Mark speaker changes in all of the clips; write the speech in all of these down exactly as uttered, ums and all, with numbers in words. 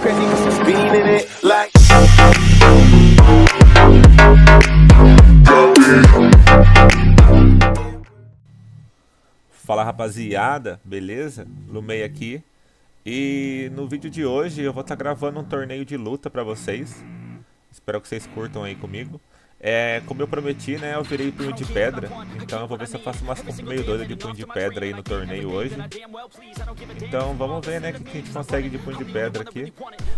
Speaker 1: crazy with some speed in it, like.
Speaker 2: Fala rapaziada, beleza? Lumei aqui. E no vídeo de hoje eu vou estar gravando um torneio de luta pra vocês. Espero que vocês curtam aí comigo. É, como eu prometi, né, eu virei punho de pedra. Então eu vou ver se eu faço umas compras meio doidas de punho de pedra aí no torneio hoje. Então vamos ver, né, o que a gente consegue de punho de pedra aqui.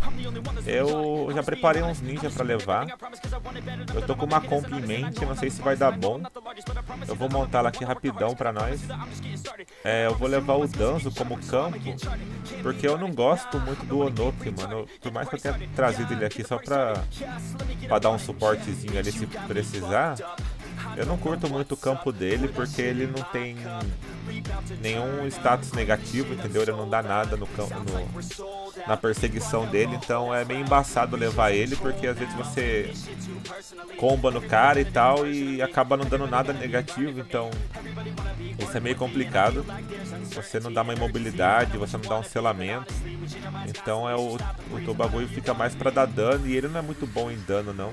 Speaker 2: Eu já preparei uns ninjas pra levar. Eu tô com uma comp em mente, não sei se vai dar bom. Eu vou montar ela aqui rapidão pra nós. É, eu vou levar o Danzo como campo, porque eu não gosto muito do Onoki, mano. Por mais que eu tenha trazido ele aqui só pra, pra dar um suportezinho ali se precisar, eu não curto muito o campo dele, porque ele não tem nenhum status negativo, entendeu? Ele não dá nada no campo, no, na perseguição dele, então é meio embaçado levar ele, porque às vezes você comba no cara e tal e acaba não dando nada negativo, então isso é meio complicado. Você não dá uma imobilidade, você não dá um selamento, então é o, o teu bagulho fica mais pra dar dano, e ele não é muito bom em dano não.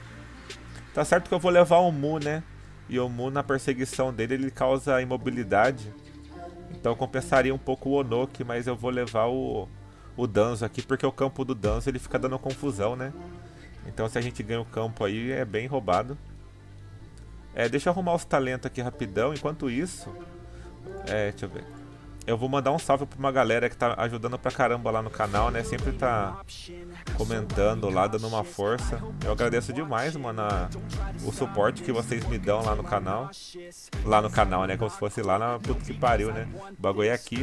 Speaker 2: Tá certo que eu vou levar o Mu, né? E o Mu, na perseguição dele, ele causa imobilidade. Então compensaria um pouco o Onoki, mas eu vou levar o, o Danzo aqui, porque o campo do Danzo ele fica dando confusão, né? Então se a gente ganha o campo aí, é bem roubado. É, deixa eu arrumar os talentos aqui rapidão. Enquanto isso, é, deixa eu ver. Eu vou mandar um salve pra uma galera que tá ajudando pra caramba lá no canal, né? Sempre tá comentando lá, dando uma força. Eu agradeço demais, mano, a, o suporte que vocês me dão lá no canal. Lá no canal, né? Como se fosse lá na puta que pariu, né? O bagulho é aqui.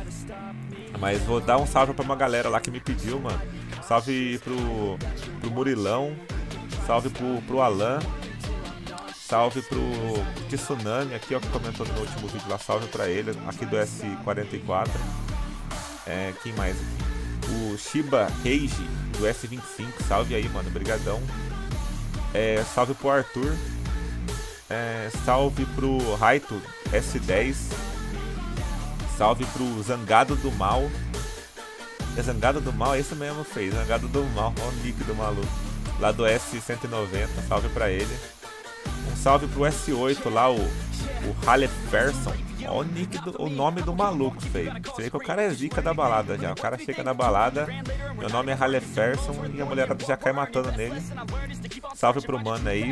Speaker 2: Mas vou dar um salve pra uma galera lá que me pediu, mano. Salve pro, pro Murilão. Salve pro, pro Alan. Salve pro Tsunami aqui, ó, que comentou no meu último vídeo lá. Salve pra ele, aqui do S quarenta e quatro. É, quem mais? O Shiba Reiji, do S vinte e cinco. Salve aí, mano, brigadão. É, salve pro Arthur. É, salve pro Raito S dez. Salve pro Zangado do Mal. É Zangado do Mal? É isso mesmo, fez. Zangado do Mal, ó o nick do maluco. Lá do S cento e noventa, salve pra ele. Um salve pro S oito lá, o, o Halleferson. Olha o nick do, o nome do maluco, feio. Você vê que o cara é zica da balada já. O cara chega na balada, meu nome é Halleferson e a mulherada já cai matando nele. Salve pro mano aí.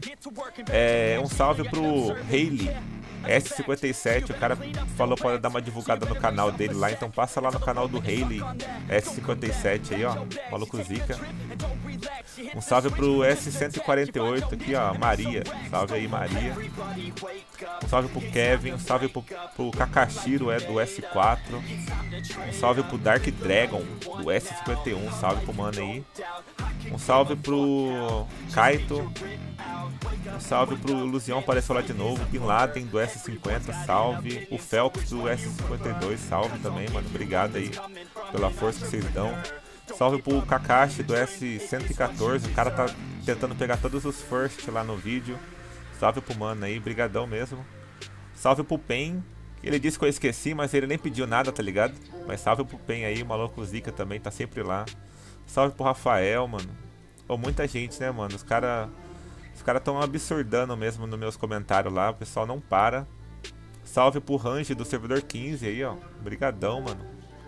Speaker 2: É, um salve pro Hayley S cinquenta e sete, o cara falou para dar uma divulgada no canal dele lá, então passa lá no canal do Hayley S cinquenta e sete aí, ó, maluco zica. Um salve pro S cento e quarenta e oito aqui, ó, Maria, salve aí Maria. Um salve pro Kevin, um salve pro, pro Kakashiro, é do S quatro. Um salve pro Dark Dragon, do S cinquenta e um, salve pro mano aí. Um salve pro Kaito. Um salve pro Luzião, apareceu lá de novo. Bin Laden do S cinquenta, salve. O Phelps do S cinquenta e dois, salve também, mano. Obrigado aí pela força que vocês dão. Salve pro Kakashi do S cento e quatorze. O cara tá tentando pegar todos os first lá no vídeo. Salve pro mano aí, brigadão mesmo. Salve pro Pen. Ele disse que eu esqueci, mas ele nem pediu nada, tá ligado? Mas salve pro Pen aí, o maluco Zica também tá sempre lá. Salve pro Rafael, mano. Ou muita gente, né, mano? Os caras Os caras tão absurdando mesmo nos meus comentários lá. O pessoal não para. Salve pro Range do servidor quinze aí, ó. Brigadão, mano.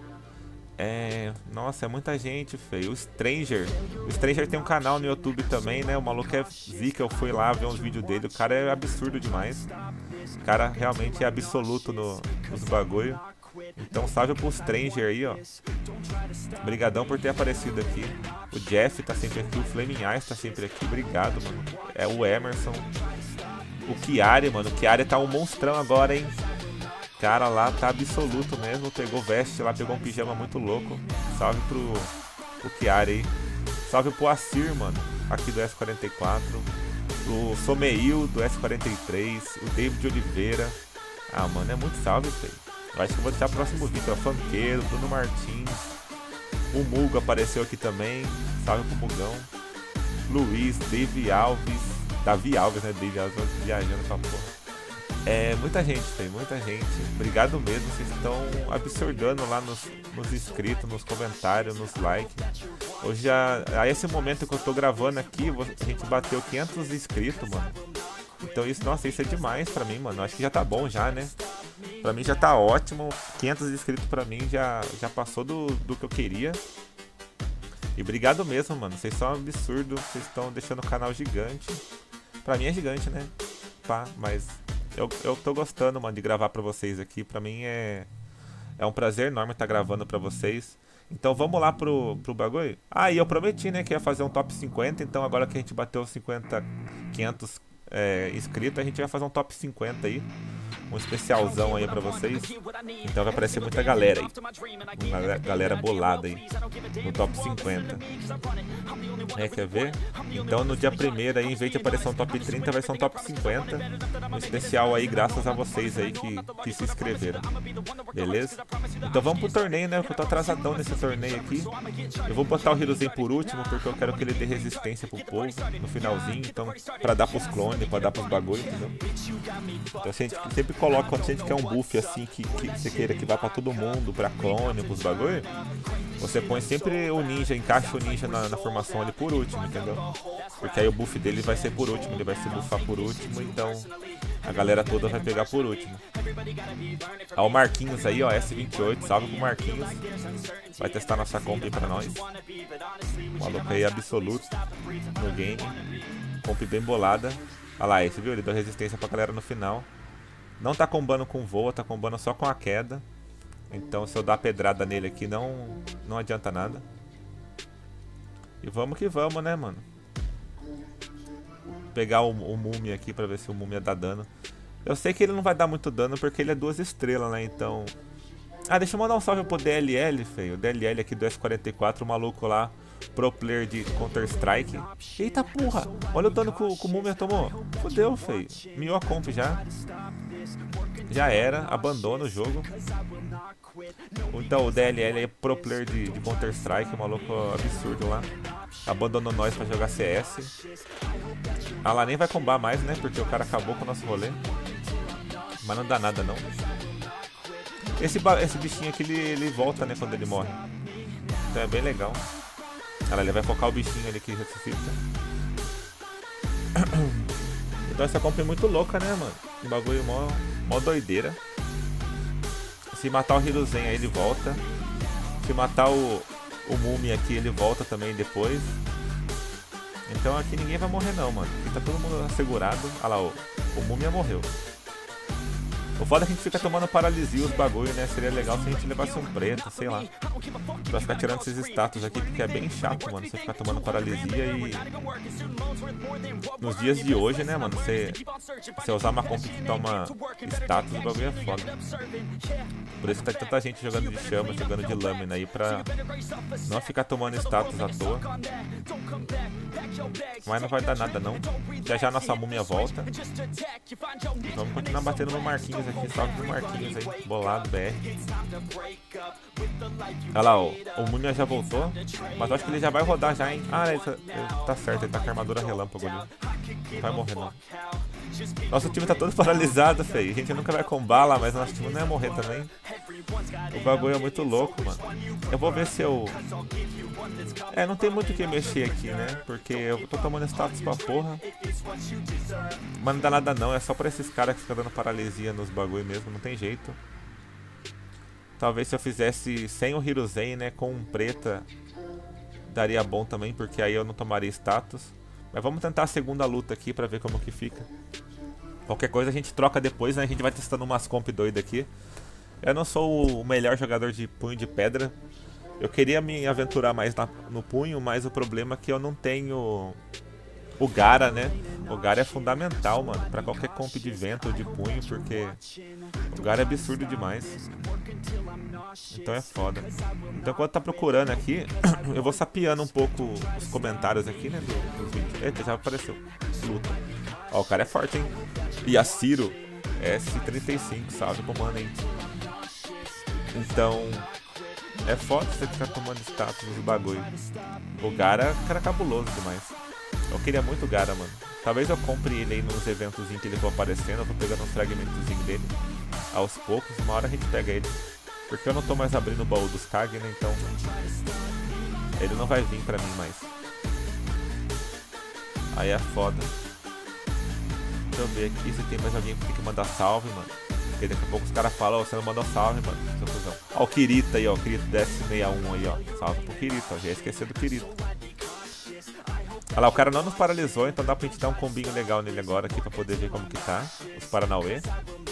Speaker 2: É... Nossa, é muita gente, feio. O Stranger. O Stranger tem um canal no YouTube também, né? O maluco é zica. Eu fui lá ver uns vídeos dele. O cara é absurdo demais. O cara realmente é absoluto no, nos bagulho. Então salve pro Stranger aí, ó. Obrigadão por ter aparecido aqui. O Jeff tá sempre aqui, o Flaming Ice tá sempre aqui. Obrigado, mano. É o Emerson. O Chiari, mano. O Chiari tá um monstrão agora, hein. Cara lá tá absoluto mesmo. Pegou veste lá, pegou um pijama muito louco. Salve pro, pro Chiari aí. Salve pro Assir, mano. Aqui do S quarenta e quatro. O Someil do S quarenta e três. O David Oliveira. Ah, mano, é muito salve, feio. Eu acho que eu vou deixar o próximo vídeo. É o Funkeiro, Bruno Martins. O Mugo apareceu aqui também. Salve pro Mugão. Luiz, Davi Alves. Davi Alves, né? Davi Alves viajando com a porra. É, muita gente, tem muita gente. Obrigado mesmo, vocês estão absurdando lá nos, nos inscritos, nos comentários, nos likes. Hoje, a, a esse momento que eu tô gravando aqui, a gente bateu quinhentos inscritos, mano. Então isso, nossa, isso é demais pra mim, mano. Acho que já tá bom já, né? Pra mim já tá ótimo. quinhentos inscritos pra mim já, já passou do, do que eu queria. E obrigado mesmo, mano. Vocês são um absurdo. Vocês estão deixando o canal gigante. Pra mim é gigante, né? Pá, mas eu, eu tô gostando, mano, de gravar pra vocês aqui. Pra mim é, é um prazer enorme estar gravando pra vocês. Então vamos lá pro, pro bagulho. Ah, e eu prometi, né, que ia fazer um top cinquenta. Então agora que a gente bateu cinquenta, quinhentos é, inscritos, a gente vai fazer um top cinquenta aí. Um especialzão aí pra vocês. Então vai aparecer muita galera aí. Uma galera bolada aí no top cinquenta. É, quer ver? Então no dia primeiro aí, em vez de aparecer um top trinta, vai ser um top cinquenta. Um especial aí, graças a vocês aí que, que se inscreveram. Beleza? Então vamos pro torneio, né? Porque eu tô atrasadão nesse torneio aqui. Eu vou botar o Hiruzen por último, porque eu quero que ele dê resistência pro povo no finalzinho. Então, pra dar pros clones, pra dar pros bagulho, entendeu? Então a gente sempre coloca, quando a gente quer um buff assim, que, que você queira que vá pra todo mundo, pra clone, pros bagulho, você põe sempre o ninja, encaixa o ninja na, na formação ali por último, entendeu? Porque aí o buff dele vai ser por último, ele vai se buffar por último, então a galera toda vai pegar por último. Ó, o Marquinhos aí, ó, S vinte e oito, salve pro Marquinhos. Vai testar nossa comp aí pra nós. O maluco aí absoluto no game. Comp bem bolada. Olha lá, esse viu? Ele deu resistência pra galera no final. Não tá combando com voa, tá combando só com a queda. Então se eu dar pedrada nele aqui não, não adianta nada. E vamos que vamos, né, mano? Pegar o, o Múmia aqui pra ver se o Múmia dá dano. Eu sei que ele não vai dar muito dano porque ele é duas estrelas, né, então... Ah, deixa eu mandar um salve pro D L L, feio. O D L L aqui do S quarenta e quatro, o maluco lá, pro player de Counter Strike. Eita porra, olha o dano que o, que o Múmia tomou. Fudeu, feio. Miou a comp já. Já era, abandona o jogo. Então o D L L é pro player de, de Counter Strike, um maluco absurdo lá. Abandonou nós pra jogar C S. Ah lá, nem vai combar mais, né? Porque o cara acabou com o nosso rolê. Mas não dá nada não. Esse, esse bichinho aqui, ele, ele volta, né, quando ele morre. Então é bem legal. Ela ele vai focar o bichinho ali que ressuscita. Então essa comp é muito louca, né, mano? Um bagulho mó, mó doideira. Se matar o Hiruzen aí ele volta. Se matar o, o Múmia aqui ele volta também depois. Então aqui ninguém vai morrer não, mano. Aqui tá todo mundo assegurado. Olha lá, o, o Múmia morreu. O foda é que a gente fica tomando paralisia os bagulho, né? Seria legal se a gente levasse um preto, sei lá. Pra ficar tirando esses status aqui, porque é bem chato, mano. Você ficar tomando paralisia e... Nos dias de hoje, né, mano? Você, você usar uma comp que toma status, o bagulho é foda. Por isso que tá tanta gente jogando de chama, jogando de lâmina aí, pra não ficar tomando status à toa. Mas não vai dar nada, não. Já já nossa múmia volta. E vamos continuar batendo no Marquinhos aqui, salve pro Marquinhos aí, bolado, B R. Olha lá, ó, o Múmia já voltou, mas acho que ele já vai rodar já, hein. Ah, ele tá, ele tá certo, ele tá com a armadura relâmpago ali. Não vai morrer, não. Nosso time tá todo paralisado, feio. A gente nunca vai combar lá, mas nosso time não ia morrer também. O bagulho é muito louco, mano. Eu vou ver se eu... É, não tem muito o que mexer aqui, né? Porque eu tô tomando status pra porra. Mas não dá nada não, é só pra esses caras que ficam dando paralisia nos bagulho mesmo, não tem jeito. Talvez se eu fizesse sem o Hiruzen, né, com um preta, daria bom também, porque aí eu não tomaria status. Mas vamos tentar a segunda luta aqui pra ver como que fica. Qualquer coisa a gente troca depois, né? A gente vai testando umas comp doidas aqui. Eu não sou o melhor jogador de punho de pedra. Eu queria me aventurar mais na, no punho, mas o problema é que eu não tenho o Gara, né? O Gara é fundamental, mano, pra qualquer comp de vento ou de punho, porque o Gara é absurdo demais. Então é foda. Então quando tá procurando aqui, eu vou sapeando um pouco os comentários aqui, né, do, dos vídeos. Eita, já apareceu. Luta. Ó, o cara é forte, hein? E a Ciro, S trinta e cinco, salve, comando, hein? Então... é foda você ficar tomando status no bagulho. O Gara, cara, é cabuloso demais. Eu queria muito o Gara, mano. Talvez eu compre ele aí nos eventos que ele for aparecendo. Eu vou pegando uns fragmentozinhos dele aos poucos. Uma hora a gente pega ele. Porque eu não tô mais abrindo o baú dos K G, né? Então ele não vai vir pra mim mais. Aí é foda. Deixa eu ver aqui se tem mais alguém que tem que mandar salve, mano. Porque daqui a pouco os caras falam, oh, você não mandou salve, mano. Seu cuzão. Ó o Kirito aí, ó. O Kirito D S sessenta e um aí, ó. Salve pro Kirito, ó. Já ia esquecer do Kirito. Olha lá, o cara não nos paralisou, então dá pra gente dar um combinho legal nele agora aqui pra poder ver como que tá. Os Paranauê.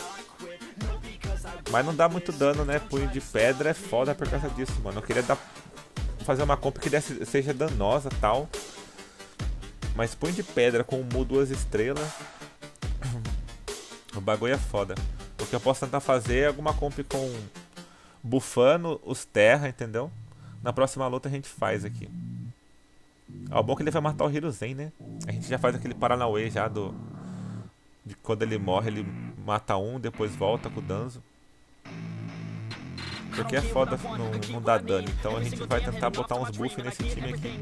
Speaker 2: Mas não dá muito dano, né? Punho de pedra é foda por causa disso, mano. Eu queria dar, fazer uma compra que desse, seja danosa e tal. Mas punho de pedra com o Mu duas estrelas. O bagulho é foda. O que eu posso tentar fazer é alguma comp com bufando os terra, entendeu? Na próxima luta a gente faz aqui. Ó, o bom é que ele vai matar o Hiruzen, né? A gente já faz aquele Paranauê já do... De quando ele morre, ele mata um, depois volta com o Danzo. Porque é foda não, não dar dano, então a gente vai tentar botar uns buffs nesse time aqui.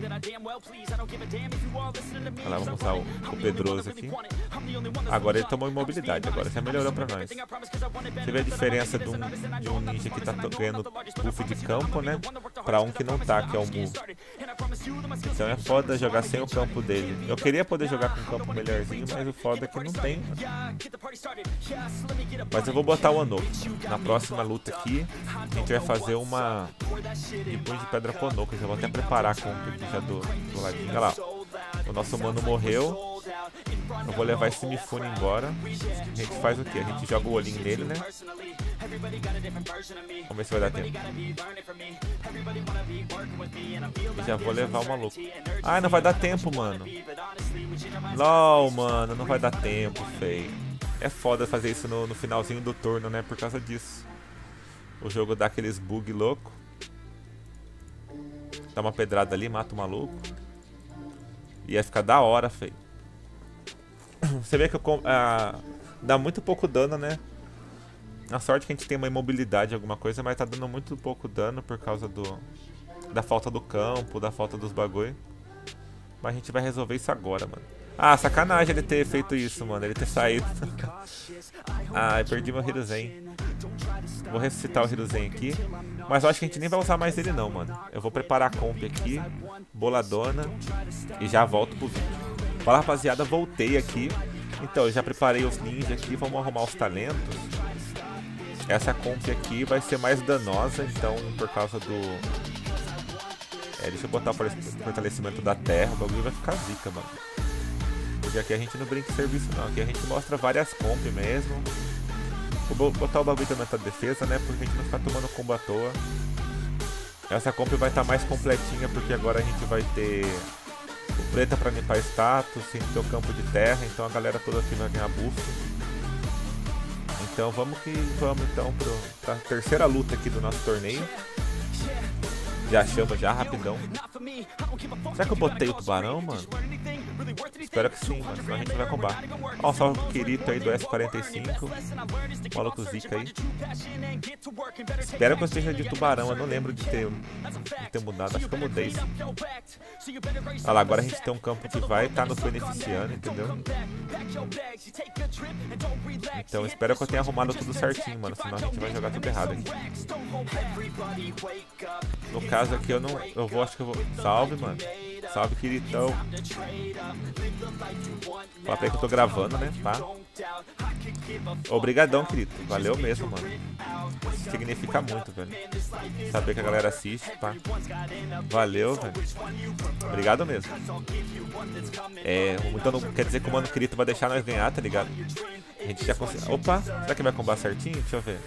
Speaker 2: Olha lá, vamos usar o, o Pedroso aqui. Agora ele tomou imobilidade, agora já melhorou pra nós. Você vê a diferença de um, de um ninja que tá ganhando buff de campo, né? Pra um que não tá, que é o Mu. Então é foda jogar sem o campo dele. Eu queria poder jogar com um campo melhorzinho, mas o foda é que não tem. Mas eu vou botar o Onoki. Na próxima luta aqui, a gente vai fazer uma de punho de pedra com Onoki. Já vou até preparar a compra aqui já do, do ladinho. Olha lá. O nosso mano morreu. Eu vou levar esse Mifune embora. A gente faz o que? A gente joga o olhinho nele, né? Vamos ver se vai dar tempo. E já vou levar o maluco. Ai, não vai dar tempo, mano. LOL, mano, não vai dar tempo, feio. É foda fazer isso no, no finalzinho do turno, né? Por causa disso. O jogo dá aqueles bug louco. Dá uma pedrada ali, mata o maluco. Ia ficar da hora, feio. Você vê que eu, ah, dá muito pouco dano, né? A sorte é que a gente tem uma imobilidade, alguma coisa, mas tá dando muito pouco dano por causa do da falta do campo, da falta dos bagulho. Mas a gente vai resolver isso agora, mano. Ah, sacanagem ele ter feito isso, mano. Ele ter saído. Ah, eu perdi meu Hiruzen. Vou ressuscitar o Hiruzen aqui. Mas eu acho que a gente nem vai usar mais ele não, mano. Eu vou preparar a comp aqui. Boladona. E já volto pro vídeo. Fala, rapaziada, voltei aqui. Então, eu já preparei os ninjas aqui. Vamos arrumar os talentos. Essa comp aqui vai ser mais danosa. Então, por causa do... É, deixa eu botar o fortalecimento da terra. O bagulho vai ficar zica, mano. Porque aqui a gente não brinca de serviço não. Aqui a gente mostra várias comp mesmo. Vou botar o bagulho de aumentar a defesa, né? Porque a gente não ficar tomando combo à toa. Essa comp vai estar mais completinha. Porque agora a gente vai ter o preta pra limpar status. Sem ter o campo de terra. Então a galera toda aqui vai ganhar buff. Então vamos que vamos então pro, pra terceira luta aqui do nosso torneio. Já chama, já, rapidão. Será que eu botei o tubarão, mano? Espero que sim, mano, senão a gente vai combar. Ó, um salve pro Kirito aí do S quarenta e cinco. Maluco zica aí. Espero que eu esteja de tubarão, eu não lembro de ter, de ter mudado, acho que eu mudei sim. Olha lá, agora a gente tem um campo que vai estar tá nos beneficiando, entendeu? Então espero que eu tenha arrumado tudo certinho, mano, senão a gente vai jogar tudo errado aqui. No caso aqui eu não, eu vou, acho que eu vou, salve, mano. Salve, Kiritão. Fala pra aí que eu tô gravando, né, tá? Obrigadão, Kirito. Valeu mesmo, mano. Isso significa muito, velho. Saber que a galera assiste, tá? Valeu, velho. Obrigado mesmo. É, então não quer dizer que o mano Kirito vai deixar nós ganhar, tá ligado? A gente já conseguiu. Opa, será que vai combar certinho? Deixa eu ver.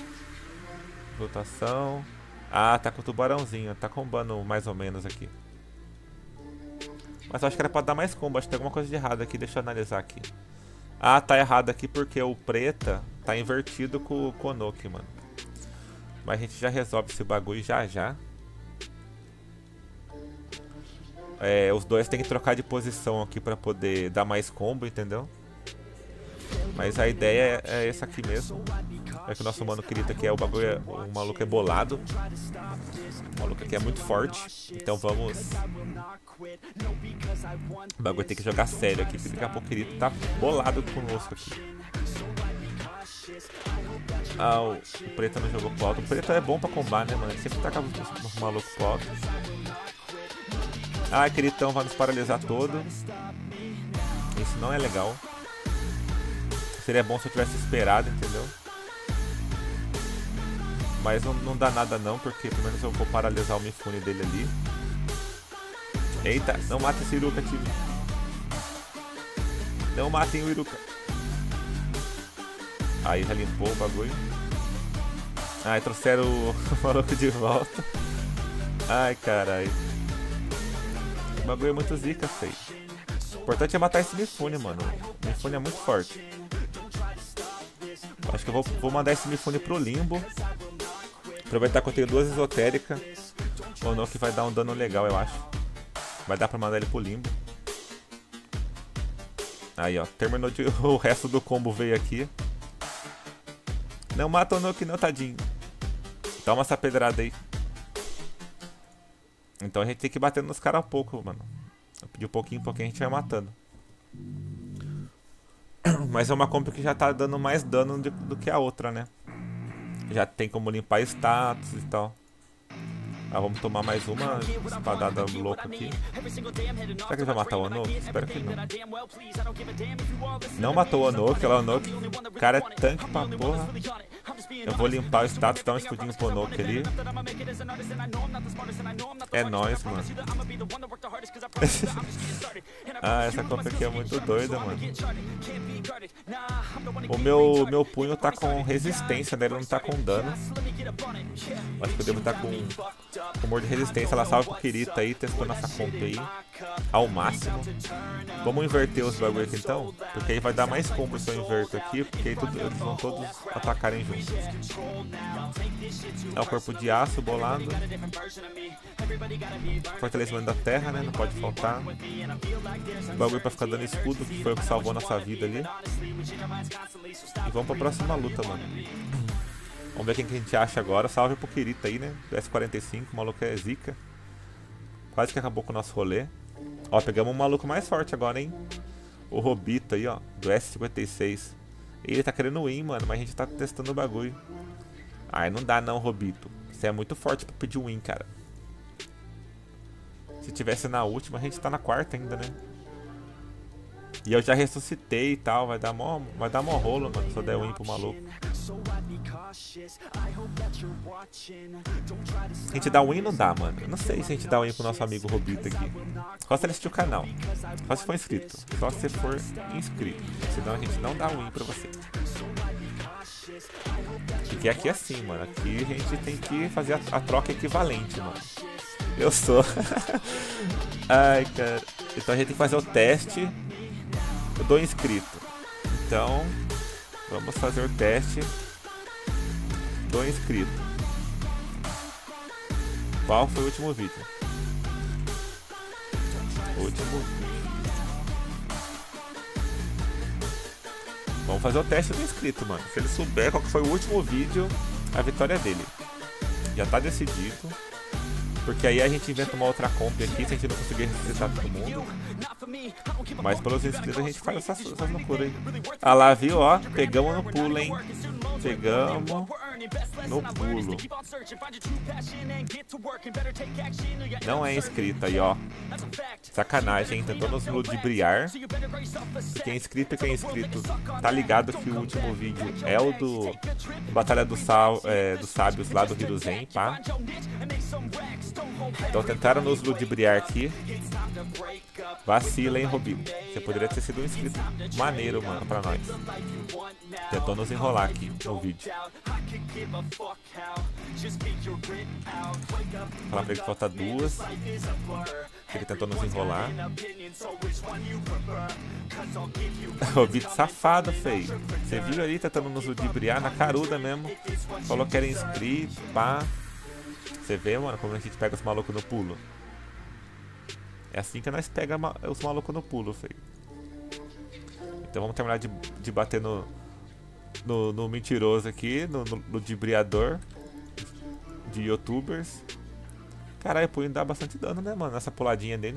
Speaker 2: Rotação. Ah, tá com o tubarãozinho. Tá combando mais ou menos aqui. Mas eu acho que era pra dar mais combo. Acho que tem alguma coisa de errado aqui. Deixa eu analisar aqui. Ah, tá errado aqui porque o preta tá invertido com, com o Onoki, mano. Mas a gente já resolve esse bagulho já já. É, os dois tem que trocar de posição aqui pra poder dar mais combo, entendeu? Mas a ideia é, é essa aqui mesmo. É que o nosso mano Kirito aqui é o bagulho, o maluco é bolado. O maluco aqui é muito forte. Então vamos... O bagulho tem que jogar sério aqui, porque daqui a pouco ele tá bolado conosco aqui. Ah, o, o preto não jogou pro alto. O preto é bom pra combar, né, mano? Ele sempre taca o maluco pro alto. Ah, Quiritão vai nos paralisar todo. Isso não é legal. Seria bom se eu tivesse esperado, entendeu? Mas não, não dá nada não, porque pelo menos eu vou paralisar o Mifune dele ali. Eita, não mata esse Iruka, time. Não matem o Iruka. Aí já limpou o bagulho. Ai, trouxeram o maluco de volta. Ai, caralho. O bagulho é muito zica, feio. O importante é matar esse Mifune, mano. O Mifune é muito forte. Acho que eu vou, vou mandar esse Mifune pro limbo. Aproveitar que eu tenho duas esotéricas. Ou não, que vai dar um dano legal, eu acho. Vai dar pra mandar ele pro limbo. Aí, ó. Terminou de... O resto do combo veio aqui. Não mata o Noki não, tadinho. Toma essa pedrada aí. Então a gente tem que ir batendo nos caras a pouco, mano. De pouquinho em pouquinho a gente vai matando. Mas é uma comp que já tá dando mais dano do, do que a outra, né? Já tem como limpar status e tal. Ah, vamos tomar mais uma espadada louca aqui. Será que ele vai matar o Anoki? Espero que não. Não matou o Anoki, ela Anoki. O cara é tanque pra porra. Eu vou limpar o status, dar um escudinho pro Anoki ali. É nóis, mano. Ah, essa comp aqui é muito doida, mano. O meu, meu punho tá com resistência, né? Ele não tá com dano. Acho que eu devo estar com humor de resistência. Ela salva pro Kirita aí, testando essa comp aí ao máximo. Vamos inverter os bagulho aqui então, porque aí vai dar mais combo se eu inverto aqui, porque aí tudo, eles vão todos atacarem juntos. É o corpo de aço bolado. Fortalecimento da terra, né? Não pode faltar. O bagulho pra ficar dando escudo, que foi o que salvou nossa vida ali. E vamos pra próxima luta, mano. Vamos ver quem que a gente acha agora. Salve pro Kirita aí, né? Do S quarenta e cinco, o maluco é zica. Quase que acabou com o nosso rolê. Ó, pegamos um maluco mais forte agora, hein? O Robito aí, ó, do S cinquenta e seis. Ele tá querendo win, mano, mas a gente tá testando o bagulho. Ai, não dá não, Robito. Você é muito forte pra pedir win, cara. Se tivesse na última, a gente tá na quarta ainda, né? E eu já ressuscitei e tal, vai dar mó, vai dar mó rolo, mano, se eu der win pro maluco. A gente dá win ou não dá, mano? Eu não sei se a gente dá win pro nosso amigo Robito aqui. Só se ele assistir o canal. Só se for inscrito. Só se for inscrito. Senão a gente não dá win pra você. Porque aqui é assim, mano. Aqui a gente tem que fazer a, a troca equivalente, mano. Eu sou. Ai, cara. Então a gente tem que fazer o teste do inscrito. Então, vamos fazer o teste do inscrito. Qual foi o último vídeo? O último vídeo. Vamos fazer o teste do inscrito, mano. Se ele souber qual que foi o último vídeo, a vitória é dele. Já tá decidido. Porque aí a gente inventa uma outra comp aqui, se a gente não conseguir ressuscitar todo mundo. Mas pelos inscritos a gente faz essas, essas loucuras aí. Ah lá, viu, ó. Pegamos no pulo, hein. Pegamos no pulo. Não é inscrito aí, ó. Sacanagem, hein. Tentou nos ludibriar. Quem é inscrito e quem é inscrito tá ligado que o último vídeo é o do Batalha do Sal, é, dos Sábios lá do Hiruzen, pá. Então tentaram nos ludibriar aqui. Vacila, hein, Robito. Você poderia ter sido um inscrito maneiro, mano, pra nós. Tentou nos enrolar aqui no vídeo. Falar pra ele que falta duas. Ele tentou nos enrolar. Robito safado, feio. Você viu ali tentando nos ludibriar na caruda mesmo. Falou que era inscrito, pá. Você vê, mano, como a gente pega os malucos no pulo. É assim que nós pega ma os malucos no pulo, feio. Então vamos terminar de, de bater no, no, no mentiroso aqui, no, no ludibriador de youtubers. Caralho, o punho dá bastante dano, né, mano? Essa puladinha dele.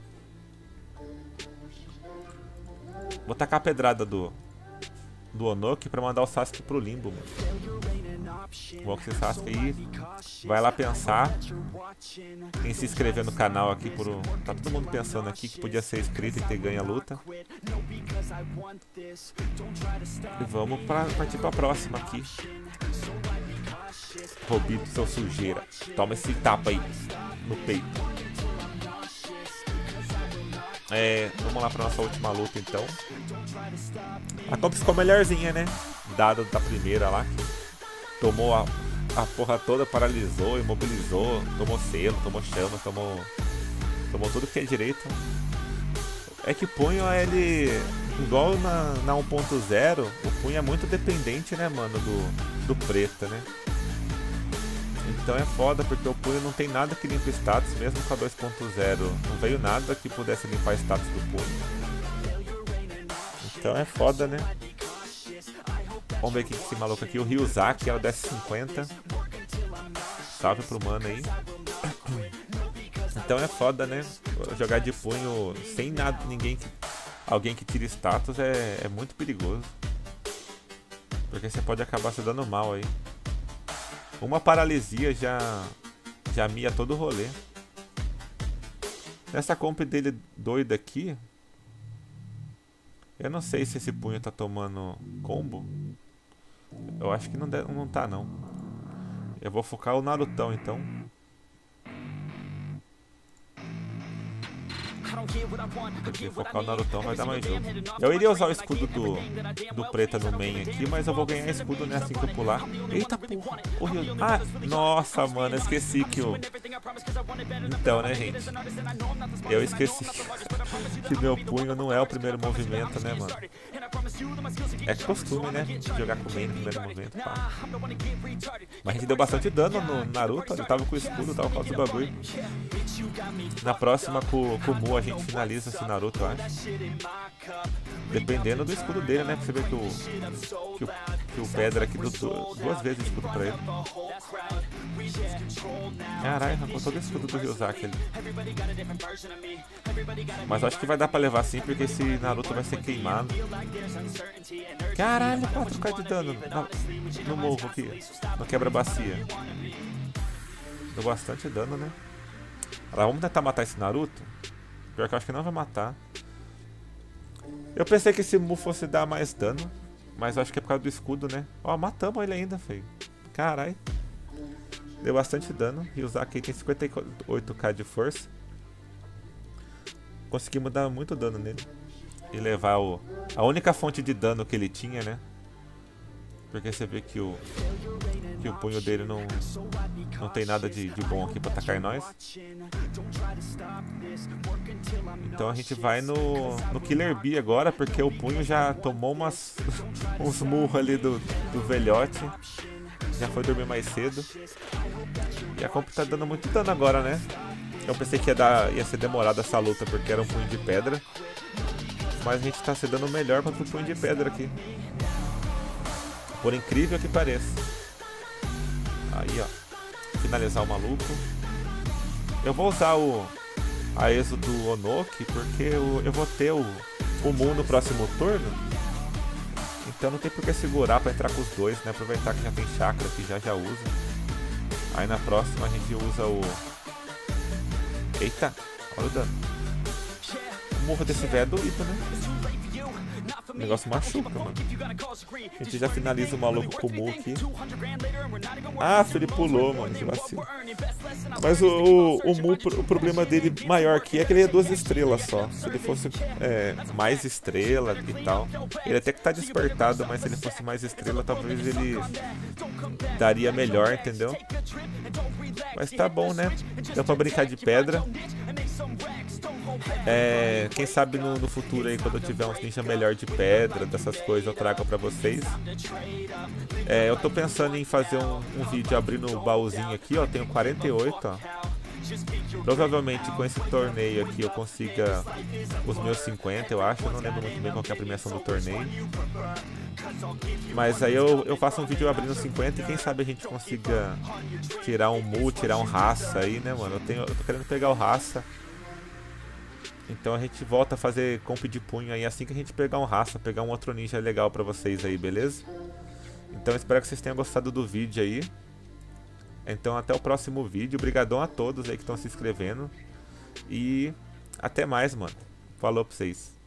Speaker 2: Vou tacar a pedrada do, do Onoki pra mandar o Sasuke pro limbo, mano. Bom que esse Sasuke aí vai lá pensar em se inscrever no canal aqui. Por, tá todo mundo pensando aqui que podia ser inscrito e ter ganho a luta. E vamos pra, partir pra próxima aqui. Robito, seu sujeira. Toma esse tapa aí no peito. É, vamos lá pra nossa última luta então. A comp ficou melhorzinha, né? Dado da primeira lá, que tomou a, a porra toda, paralisou, imobilizou, tomou selo, tomou chamas, tomou. Tomou tudo que é direito. É que o punho, ele. Igual na, na um ponto zero, o punho é muito dependente, né, mano, do, do preta, né? Então é foda, porque o punho não tem nada que limpe status, mesmo com a dois ponto zero. Não veio nada que pudesse limpar status do punho. Então é foda, né? Vamos ver aqui esse maluco aqui, o Ryuzaki, é o dez cinquenta. Salve pro mano aí. Então é foda, né? Jogar de punho sem nada, ninguém que, alguém que tire status é, é muito perigoso. Porque você pode acabar se dando mal aí. Uma paralisia já, já mia todo o rolê. Nessa comp dele doida aqui, eu não sei se esse punho tá tomando combo. Eu acho que não, deve, não tá não. Eu vou focar o Narutão então. Porque focar o Narutão vai dar mais jogo. Eu iria usar o escudo do, do preta no main aqui, mas eu vou ganhar escudo né, assim que eu pular. Eita porra! O Rio... Ah, nossa, mano, eu esqueci que o... Então, né, gente? Eu esqueci que meu punho não é o primeiro movimento, né, mano? É costume, né? Jogar com o main no primeiro movimento, pá. Mas a gente deu bastante dano no Naruto, ele tava com o escudo, tava com o bagulho. Na próxima, com, com o Mu, a gente finaliza esse Naruto, eu acho. Dependendo do escudo dele, né? Pra você ver que o, que o, que o Pedra aqui deu duas vezes o escudo pra ele. Caralho, arrancou todo o escudo do Ryuzaki ali. Mas eu acho que vai dar pra levar sim, porque esse Naruto vai ser queimado. Caralho, quatro K de dano no, no morro aqui, no quebra-bacia. Deu bastante dano, né? Agora, vamos tentar matar esse Naruto. Pior que eu acho que não vai matar. Eu pensei que esse Mu fosse dar mais dano, mas eu acho que é por causa do escudo, né? Ó, matamos ele ainda, feio. Caralho. Deu bastante dano. Ryuzaki tem cinquenta e oito K de força. Conseguimos dar muito dano nele. E levar o... a única fonte de dano que ele tinha, né? Porque você vê que o... que o punho dele não... não tem nada de, de bom aqui pra atacar em nós. Então a gente vai no... no Killer Bee agora, porque o punho já tomou umas... uns murros ali do, do velhote. Já foi dormir mais cedo. E a comp tá dando muito dano agora, né? Eu pensei que ia, dar, ia ser demorada essa luta porque era um punho de pedra. Mas a gente tá se dando melhor contra o punho de pedra aqui. Por incrível que pareça. Aí, ó. Finalizar o maluco. Eu vou usar o... a Exo do Onoki, porque eu, eu vou ter o, o Mu no próximo turno. Então não tem por que segurar pra entrar com os dois, né? Aproveitar que já tem chakra que já já usa. Aí na próxima a gente usa o... Eita, olha o dano. O morro desse velho é doído, né? O negócio machuca, mano. A gente já finaliza o maluco com o Mu aqui. Ah, ele pulou, mano, que vacilo. Mas o, o, o Mu, o problema dele maior aqui é que ele é duas estrelas só. Se ele fosse é, mais estrela e tal, ele até que tá despertado, mas se ele fosse mais estrela, talvez ele daria melhor, entendeu? Mas tá bom, né? Dá pra brincar de pedra. É, quem sabe no, no futuro aí, quando eu tiver uns ninja melhor de pedra, dessas coisas, eu trago pra vocês. É, eu tô pensando em fazer um, um vídeo abrindo o baúzinho aqui, ó. Tenho quarenta e oito, ó. Provavelmente com esse torneio aqui eu consiga os meus cinquenta, eu acho. Eu não lembro muito bem qual que é a premiação do torneio. Mas aí eu, eu faço um vídeo abrindo cinquenta e quem sabe a gente consiga tirar um Mu, tirar um Raça aí, né, mano? Eu, tenho, eu tô querendo pegar o Raça. Então a gente volta a fazer comp de punho aí assim que a gente pegar um Raça, pegar um outro ninja legal pra vocês aí, beleza? Então espero que vocês tenham gostado do vídeo aí. Então até o próximo vídeo. Obrigadão a todos aí que estão se inscrevendo. E até mais, mano. Falou pra vocês.